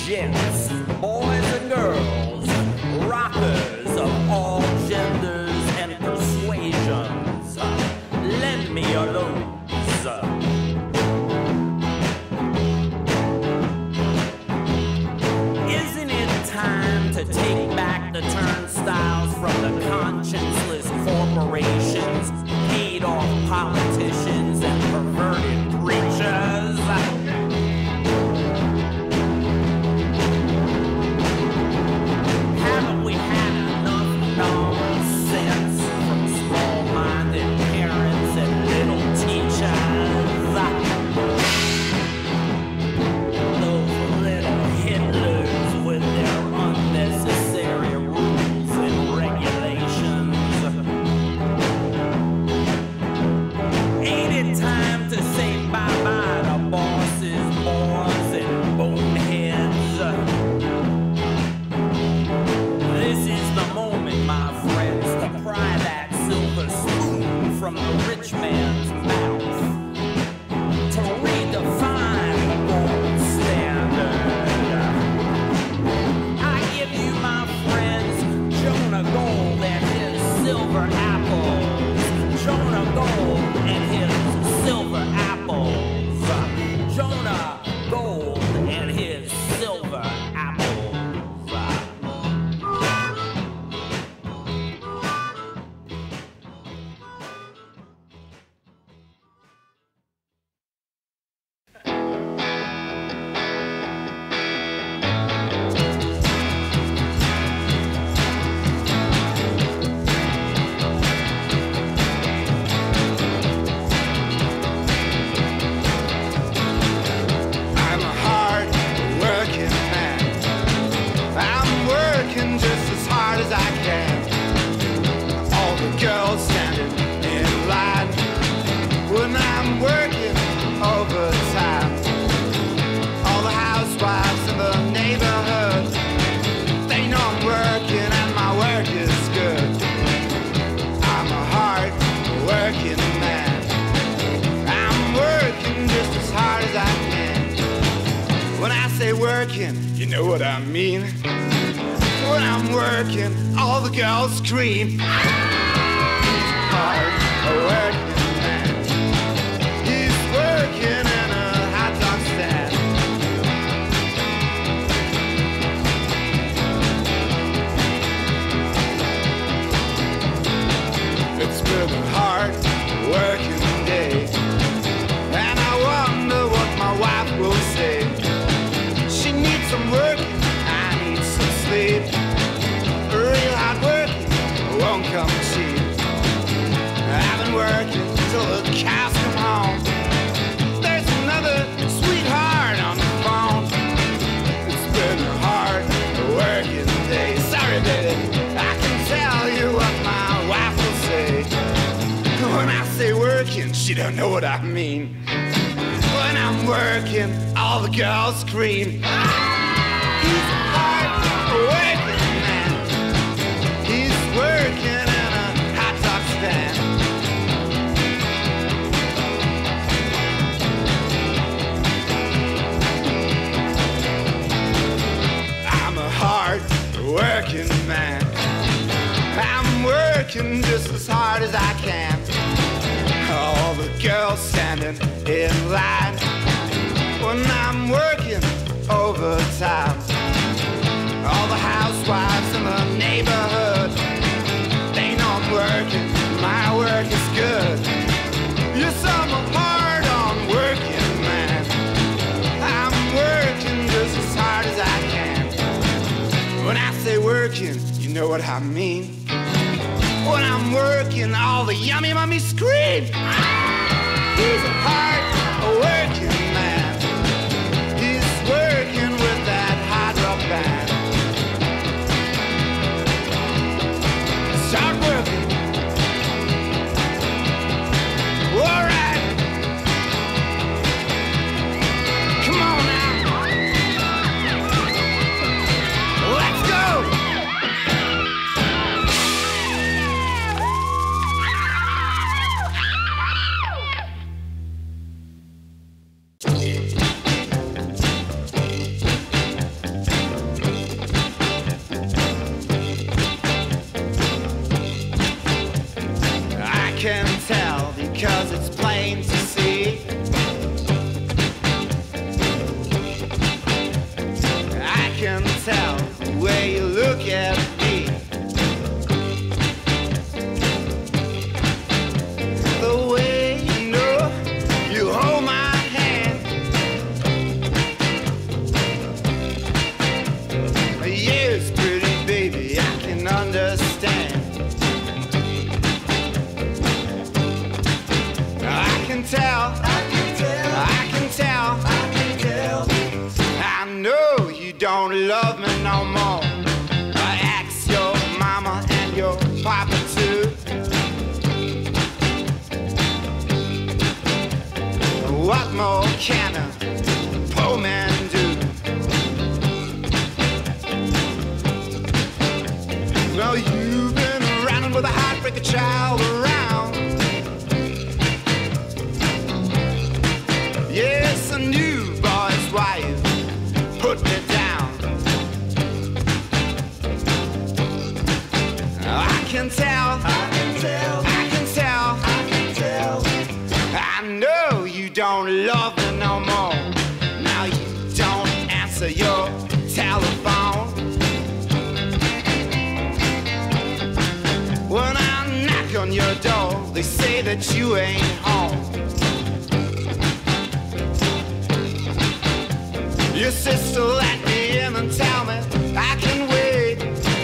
gents, boys and girls, rockers of all genders and persuasions, lend me your loads. Isn't it time to take back the turnstiles from the conscienceless corporations, paid-off politicians, and perverted preachers? Haven't we had enough nonsense from small-minded parents and little teachers? Those little Hitlers with their unnecessary rules and regulations. Ain't it time to say bye-bye to bosses, boys, and boneheads? This is the moment, my friends, to pry that silver spoon from the rich man's mouth, to redefine the gold standard. I give you, my friends, Jonah Gold and his silver apples. Jonah Gold and his silver apples. Jonah Gold and his silver apples. I'm a hard working man. I'm working just as hard as I can. All the girls standing in line when I'm working overtime. All the housewives in the neighborhood, they know I'm working and my work is good. I'm a hard working man. I'm working just as hard as I can. When I say working, you know what I mean. When I'm working, all the girls scream. He's hard working man. He's working in a hot dog stand. It's been a hard working day, and I wonder what my wife will say. She needs some work, I need some sleep. Real hard work won't come cheap. I've been working till the cows come home. There's another sweetheart on the phone. It's been a hard working day. Sorry, baby, I can tell you what my wife will say. When I say working, she don't know what I mean. When I'm working, all the girls scream. He's a hard working man. He's working in a hot dog stand. I'm a hard working man. I'm working just as hard as I can. All the girls standing in line when I'm working overtime. All the housewives in the neighborhood, they know I'm working, my work is good. Yes, I'm a hard-on working man. I'm working just as hard as I can. When I say working, you know what I mean. When I'm working, all the yummy mummies scream. He's a hard working man. He's working with that hard rock band. Start working. All right. Come on now. Let's go. 'cause it's plain to see. I can tell the way you look at me, the way you know you hold my hand. Yes, pretty baby, I can understand. I can tell, I can tell, I can tell, I can tell. I know you don't love me no more. I ask your mama and your papa too. What more can a poor man do? Well, you've been running with a heartbreaker child around. Yes, I knew, boys, why you put me down. I can tell, I can tell, I can tell, I can tell. I know you don't love me no more. Now you don't answer your telephone. When I knock on your door, they say that you ain't home. Your sister let me in and tell me I can wait.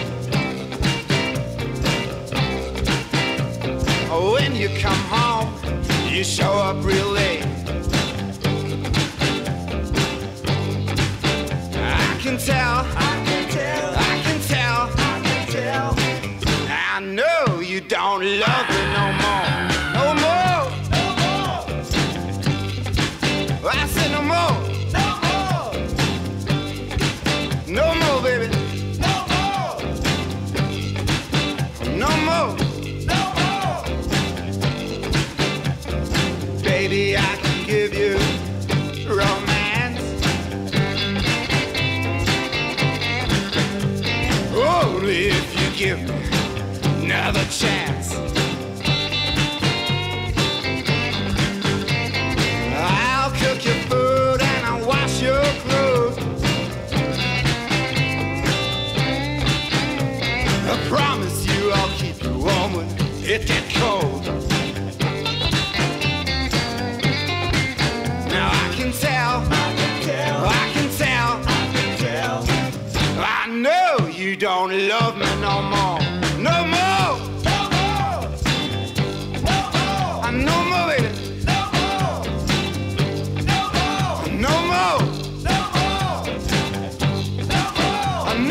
When you come home, you show up real late. I can tell, I can tell, I can tell, I can tell. I know you don't love me no more, no more, no more. I said no more, no more, no more, baby, no more, no more, no more. Baby, I can give you romance, only if you give me another chance. I'll cook your food and I'll wash your clothes. I promise you I'll keep you warm when it gets cold. Now I can tell, I can tell, I can tell, I can tell. I know you don't love me no more, no more, no more, no more, no more, baby, no more, no more, no more, no more, no more, no more.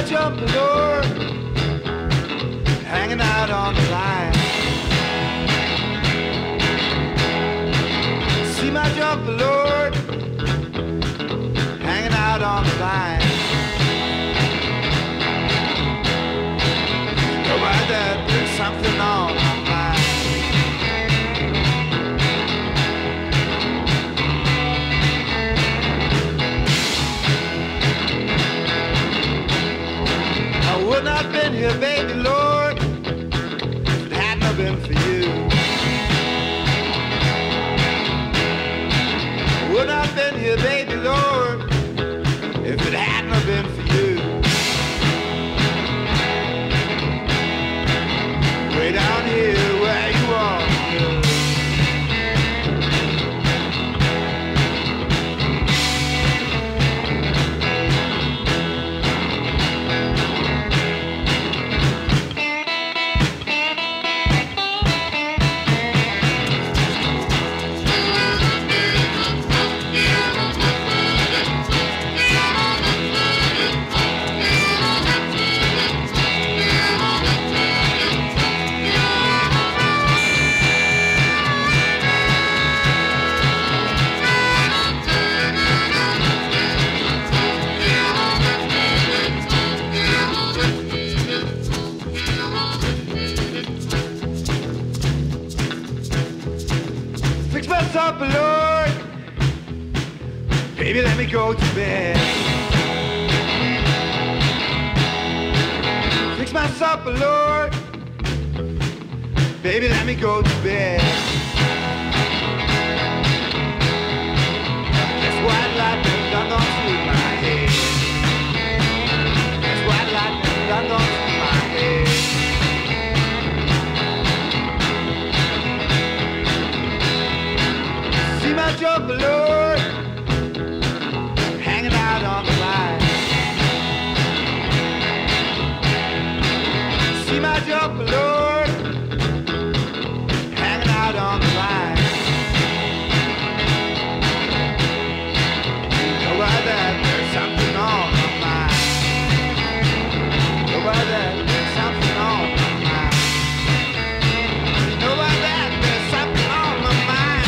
jumper, Lord, hanging out on the line. See my jumper, Lord, hanging out on the line. Know about that, there's something on my mind. I would not have been here, baby, Lord, if it had not been for you. I would not have been here, baby, Lord, if it had not been for you. Way down here where you are. Fix my supper, Lord. Baby, let me go to bed. Fix my supper, Lord. Baby, let me go to bed. Guess white lightning done gone through my head. Guess white lightning done gone through my head. See my jumper, Lord, hanging out on the line. See my jumper, Lord, hanging out on the line. Know about that, there's something on my mind. Know about that, there's something on my mind. Know about that, there's something on my mind.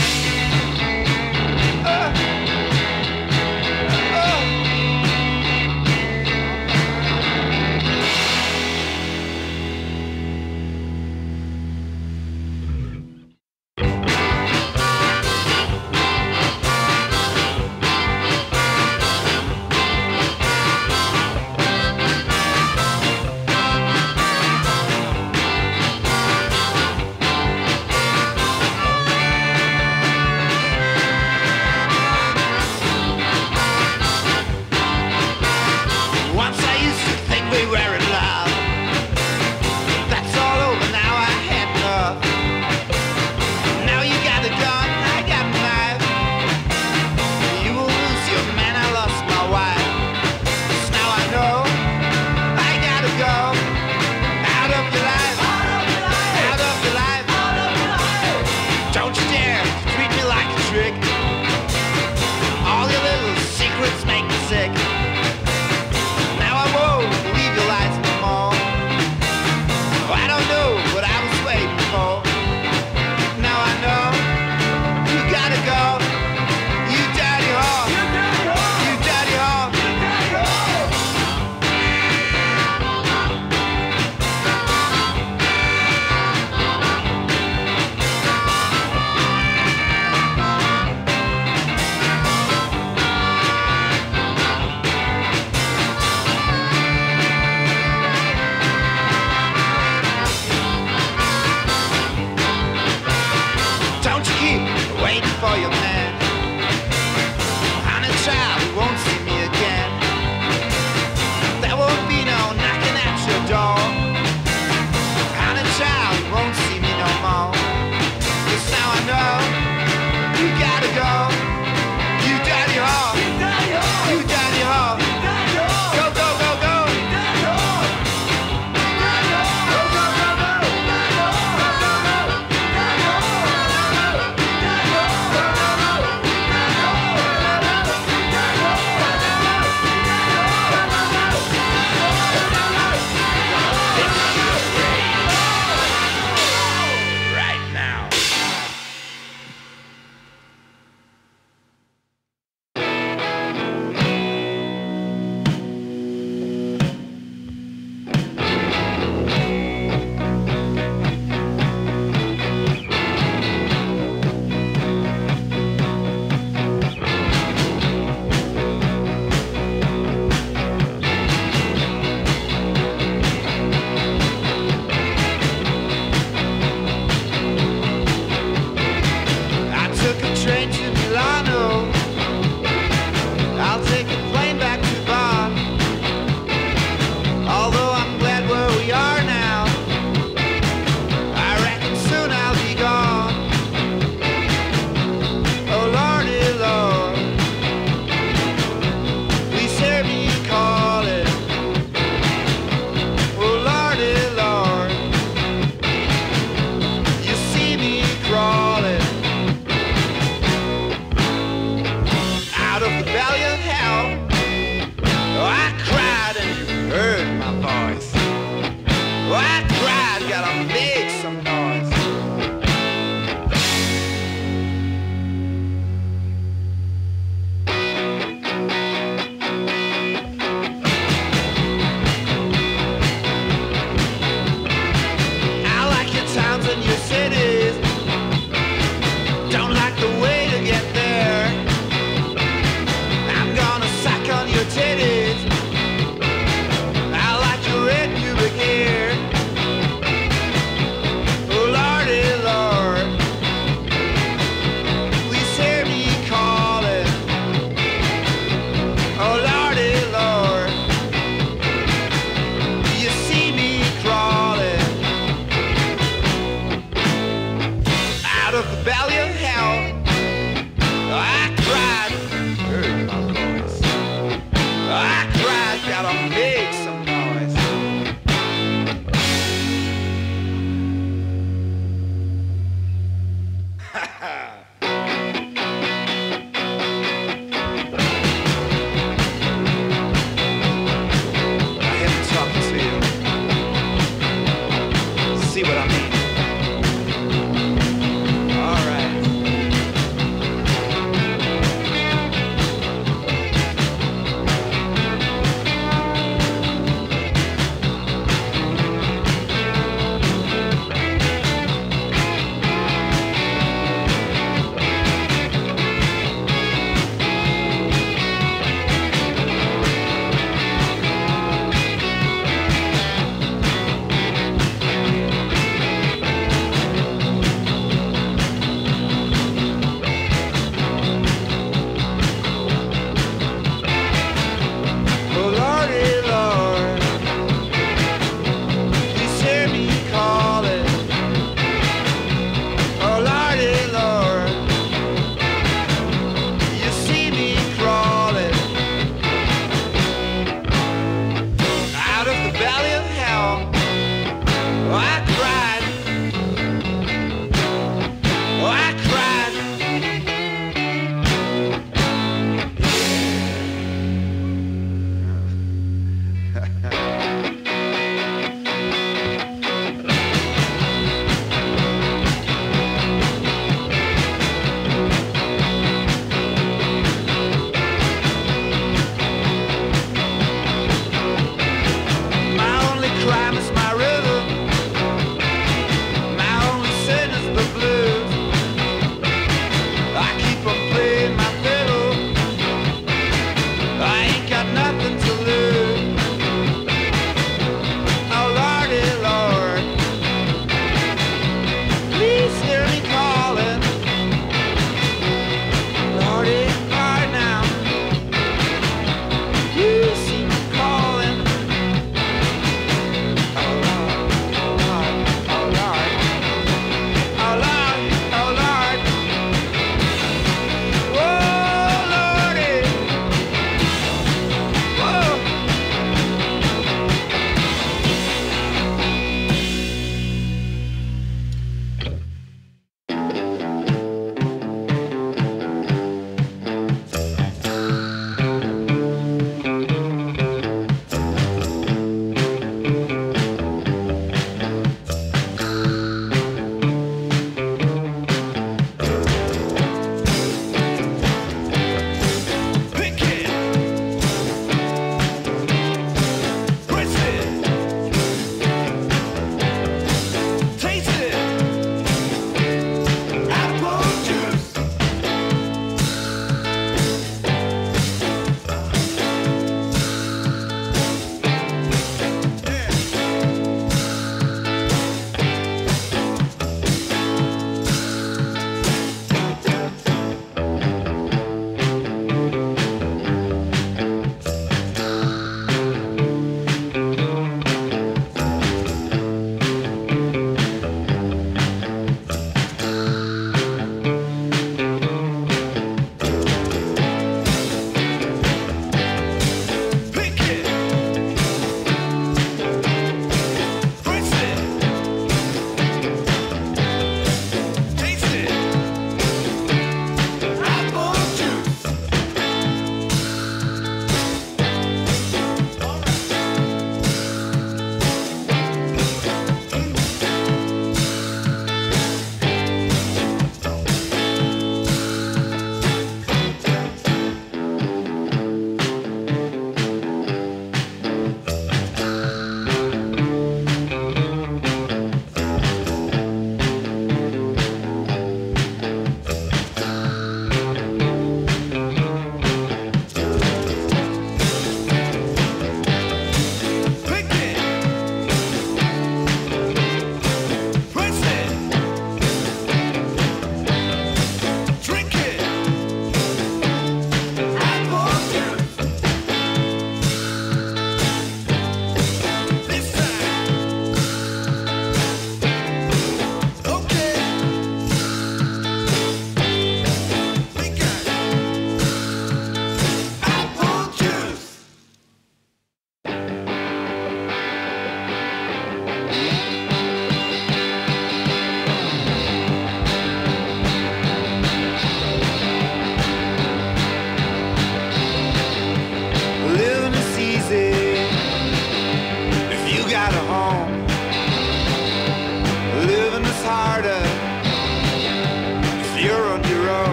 Once I used to think we were in love. That's all over now, I had enough. Now you got a gun, I got a knife. You will lose your man, I lost my wife. 'Cause now I know I gotta go out of your life, out of your life. Don't you dare treat me like a trick. All your little secrets make me sick. Now I won't leave your lights no more. Oh, I don't know what I was waiting for. Now I know you gotta go. You dirty whore. You dirty whore. You dirty whore.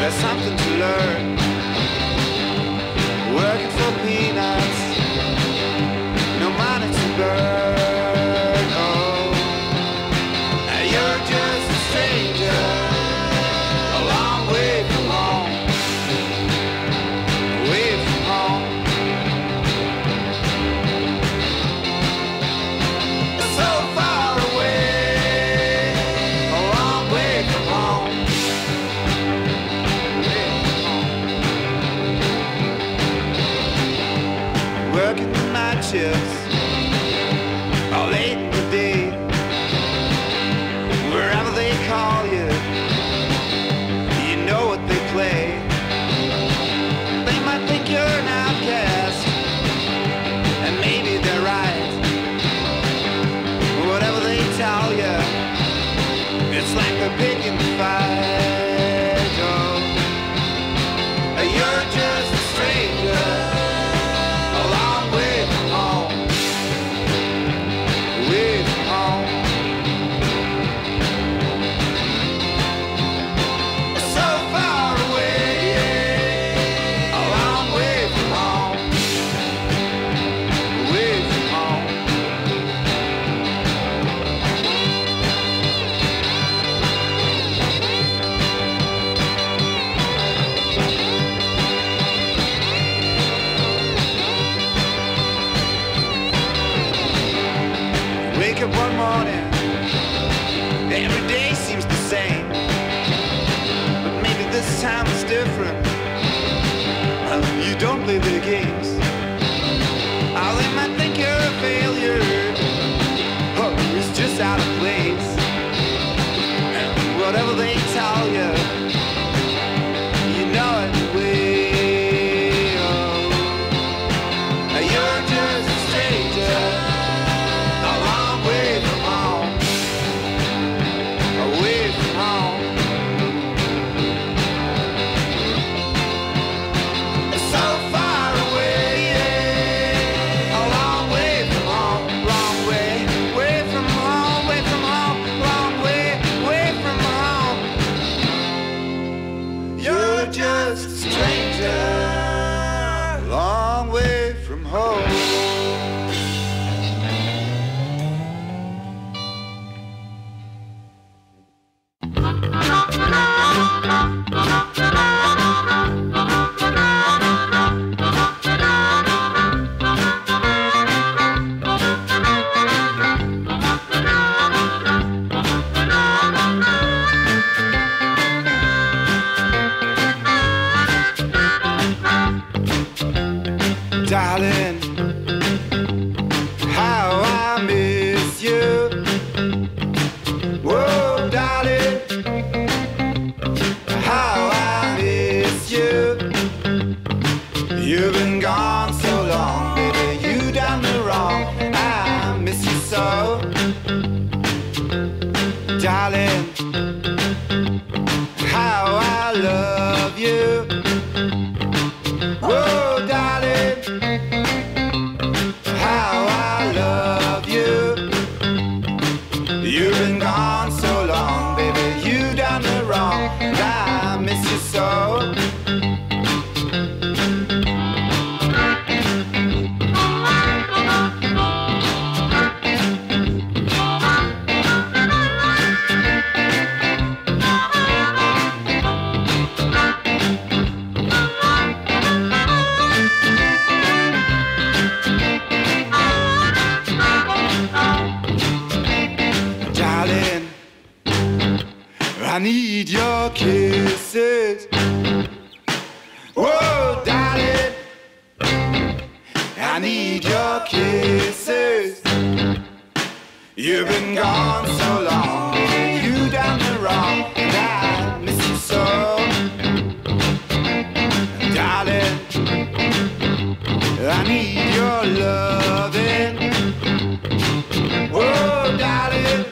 there's something to learn. Working for peanuts, no money to burn. Oh, you're just a stranger, a long way from home, away from home. So far away, a long way from home. Working the night shifts all late in the day, wherever they call you, you know what they play. They might think you're an outcast, and maybe they're right. Whatever they tell you, it's like a pig in the fight. Oh, you're just a stranger, a long way from home, away from home. So far away, a long way from home, away from home. Wake up one morning, every day seems the same, but maybe this time it's different. You don't play the games. Oh, they might think you're a failure, oh, it's just out of place. And whatever they tell you, you know it way. Oh, you're just a stranger, a long way from home, away from home. So far away, a long way from home, long way, way from home, way from home, long way, way from home. You're just a stranger, long way from home. Darling, how I miss you. Whoa, darling, how I miss you. You've been gone so long, baby, you done me wrong. I miss you so. Darling, how I love you. Whoa, darling, how I love you. You've been gone so long, baby, you done me wrong, and I miss you so. Darling, I need your kisses. Whoa, darling, I need your kisses. You've been gone so long, baby, you done me wrong, and I miss you so. Darling, I need your loving. Whoa, darling,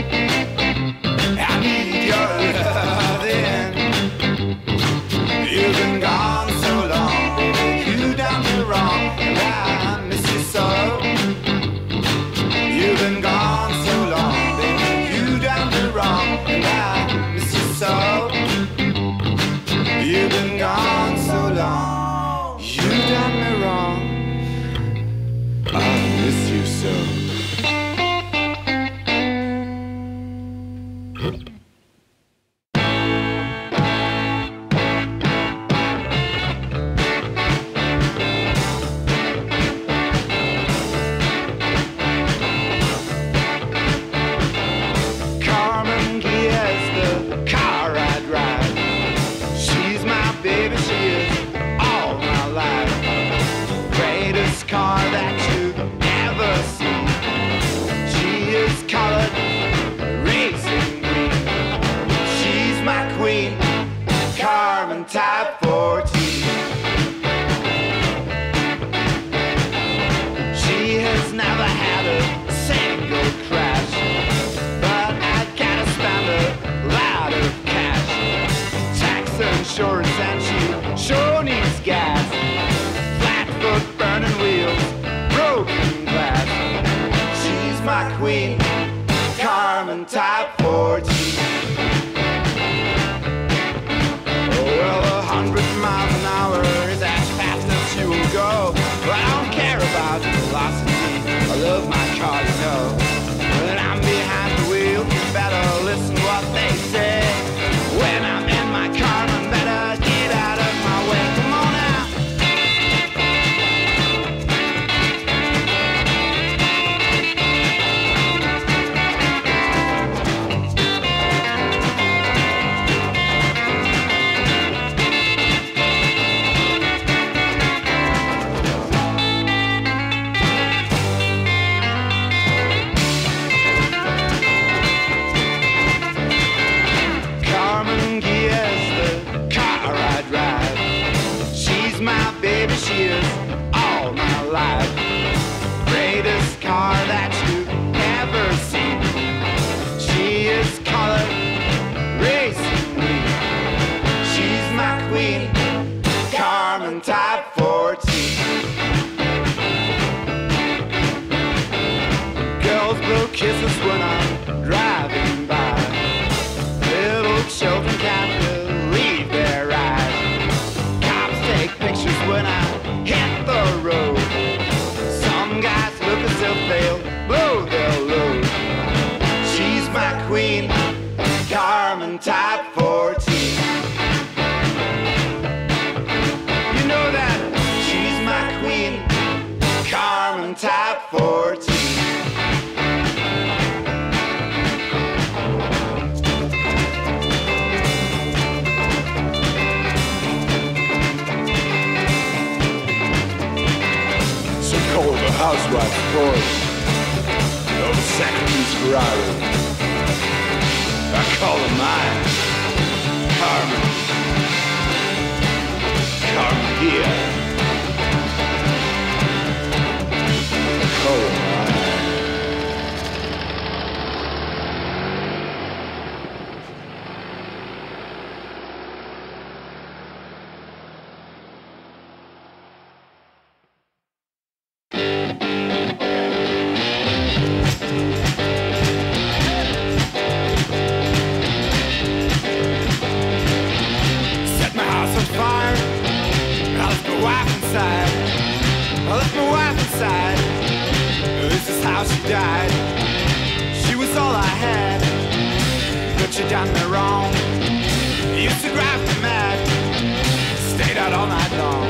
I need your loving. You've been gone so long, baby, you done me wrong, and I miss you so. You've been gone so long, baby, you done Type 14. She has never had a single crash, but I gotta spend a lot of cash. Tax insurance and she sure needs gas. Flat foot, burning wheels, broken glass. She's my queen, Carmen Type 14. Well, 100 miles an hour is as fast as she will go. But I don't care about velocity. I love my car, you know. When I'm behind the wheel, you better listen what they say. When I'm in my car, I better get out of my way. Come on now. She is all my life. Greatest car that you've ever seen. She is colored racing green. She's my queen, Carmen Type 14. Girls blow kisses when I'm driving by. Little children can't believe their eyes. Cops take pictures when I hit the road. Some guys look as if they'll blow their load. She's my queen, Carmen Type 14. You know that she's my queen, Carmen Type 14. Call the housewife's boys of a second-piece Ferrari. I call her mine, Carmen here. I call her mine. I left my wife inside. This is how she died. She was all I had, but she done me wrong. Used to drive me mad. Stayed out all night long.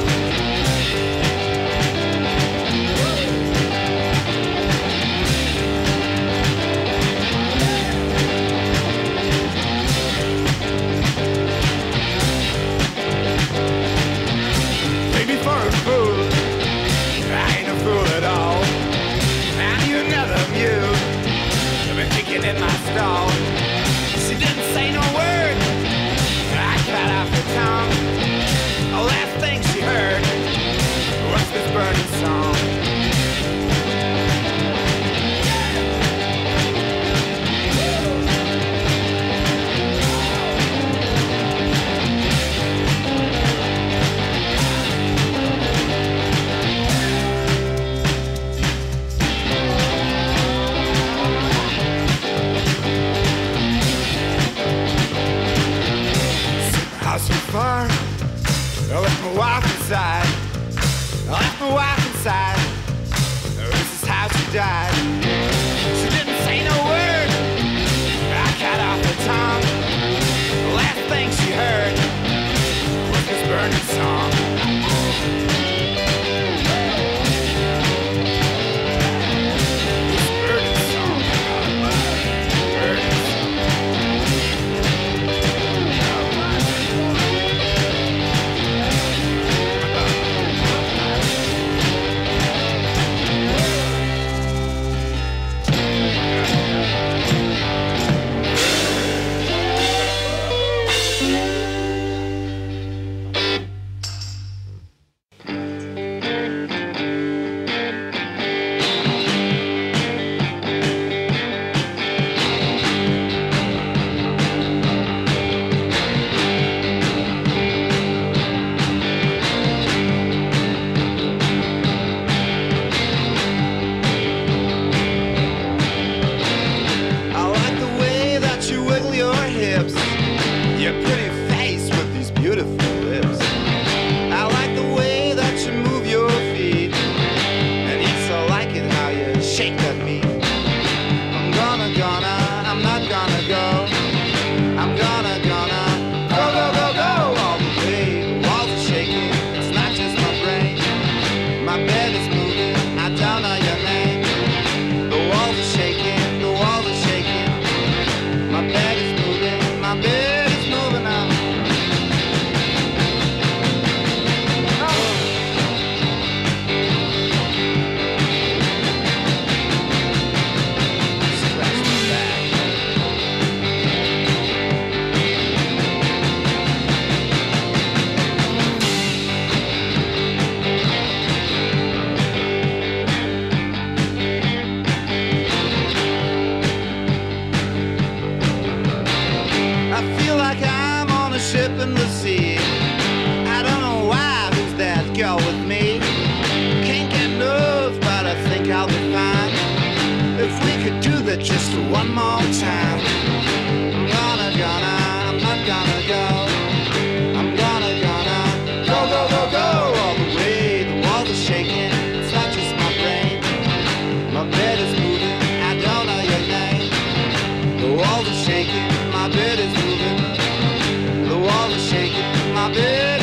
Take me for a fool. I ain't a fool at all. And you never knew. I've been kicking in my stall. She didn't say no word. I cut off her tongue. The last thing she heard was this burning song. So far, I left my wife inside. I left my wife inside. This is how she died. She didn't say no word. I cut off her tongue. The last thing she heard was this burning song. This burning song. Burning song. ship in the sea. I don't know why, who's that girl with me? Can't get nerves, but I think I'll be fine. If we could do that just one more time. I'm not gonna go. I'm gonna go, go, go, go all the way. The walls are shaking, it's not just my brain. My bed is moving, I don't know your name. The walls are shaking, my bed is moving. The walls are shaking, my bed